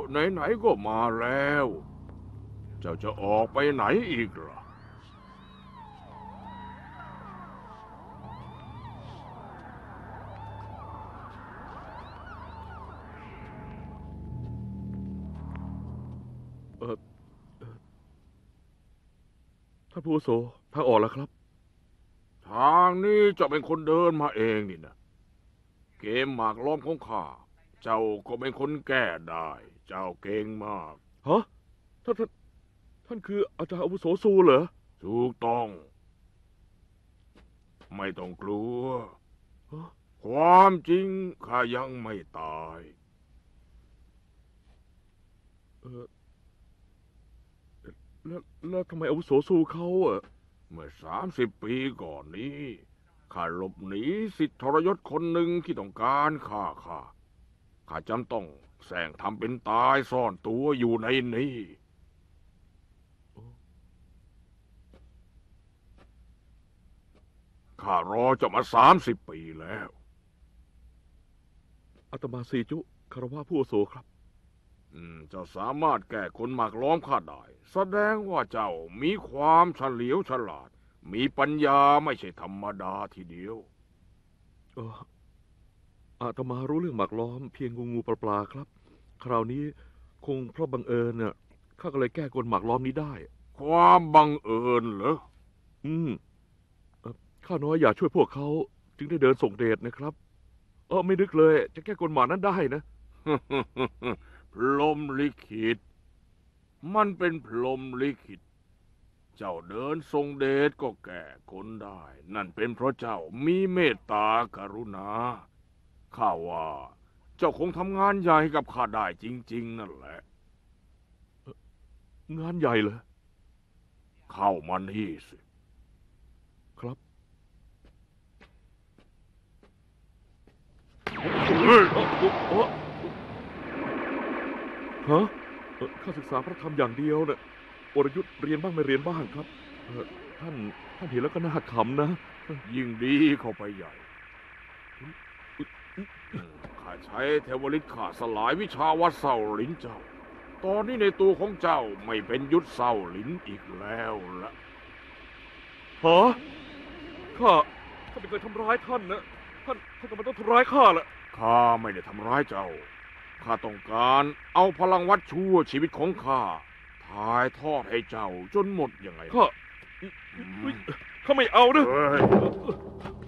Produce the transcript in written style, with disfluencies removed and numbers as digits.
ไหนๆก็มาแล้ว เจ้าจะออกไปไหนอีกล่ะเออท่านผู้อาวุโสทางออกแล้วครับทางนี้เจ้าเป็นคนเดินมาเองนี่นะเกมหมากล้อมของข้าเจ้าก็เป็นคนแก้ได้ เจ้าเก่งมากฮะท่านคืออาจารย์อาวุโสซูเหรอถูกต้อง ไม่ต้องกลัวฮะความจริงข้ายังไม่ตายเออแล้วทำไมอาวุโสซูเขาอ่ะเมื่อ30 ปีก่อนนี้ข้าหลบหนีสิทธิทรยศคนหนึ่งที่ต้องการฆ่าข้าจำต้องแสร้งทำเป็นตายซ่อนตัวอยู่ในนี้ข้ารอเจะมา30 ปีแล้วอาตมาซีจุคารวะผู้อาวุโสครับเจ้าสามารถแก้คนหมากล้อมข้าได้ แสดงว่าเจ้ามีความเฉลียวฉลาด มีปัญญาไม่ใช่ธรรมดาทีเดียวเอออาตมารู้เรื่องหมากล้อมเพียงงูปลาครับคราวนี้คงเพราะบังเอิญน่ะข้าก็เลยแก้กลหมากล้อมนี้ได้ความบังเอิญเหรออืมข้าน้อยอยากช่วยพวกเขาจึงได้เดินส่งเดชนะครับไม่นึกเลยจะแก้กลหมากนั้นได้นะพรหมลิขิตมันเป็นพรหมลิขิตเจ้าเดินทรงเดชก็แก่คนได้ นั่นเป็นเพราะเจ้ามีเมตตากรุณาข้าว่าเจ้าคงทำงานใหญ่กับข้าได้จริงๆนั่นแหละงานใหญ่เหรอเข้ามานี่สิครับฮะข้าศึกษาพระธรรมอย่างเดียวน่ะวรยุทธ์เรียนบ้างไม่เรียนบ้างครับท่านเห็นแล้วก็น่าขำนะยิ่งดีเข้าไปใหญ่ข้าใช้เทวฤทธิ์ข้าสลายวิชาวัดเศร้าหลินเจ้าตอนนี้ในตัวของเจ้าไม่เป็นยุทธเศร้าหลินอีกแล้วละฮะข้าไม่เคยทำร้ายท่านนะท่านทำไมต้องทำร้ายข้าล่ะข้าไม่ได้ทำร้ายเจ้าข้าต้องการเอาพลังวัดชั่วชีวิตของข้าถ่ายทอดให้เจ้าจนหมดยังไงข้าไม่เอานะเฮ้ย